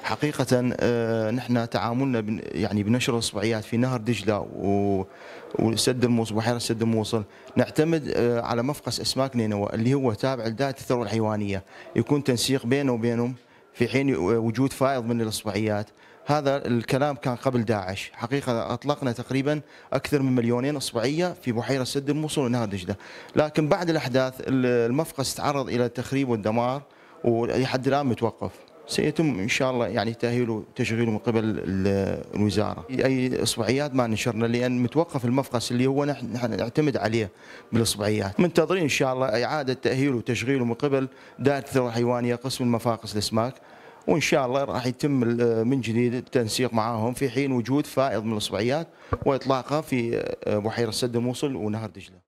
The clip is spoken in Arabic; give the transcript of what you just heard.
حقيقة نحن تعاملنا يعني بنشر الإصبعيات في نهر دجلة وسد الموصل بحيرة سد الموصل نعتمد على مفقس أسماك نينوى اللي هو تابع لدائرة الثروة الحيوانية، يكون تنسيق بينه وبينهم في حين وجود فائض من الإصبعيات. هذا الكلام كان قبل داعش، حقيقة أطلقنا تقريبا أكثر من 2,000,000 إصبعية في بحيرة سد الموصل ونهر دجلة، لكن بعد الأحداث المفقس تعرض إلى التخريب والدمار ولحد الآن متوقف. سيتم ان شاء الله يعني تاهيله وتشغيله من قبل الوزاره. اي اصبعيات ما نشرنا لان متوقف المفقس اللي هو نحن نعتمد عليه بالاصبعيات. منتظرين ان شاء الله اعاده تاهيله وتشغيله من قبل دائره الثروه الحيوانيه قسم المفاقس الاسماك، وان شاء الله راح يتم من جديد التنسيق معاهم في حين وجود فائض من الاصبعيات واطلاقها في بحيره سد الموصل ونهر دجله.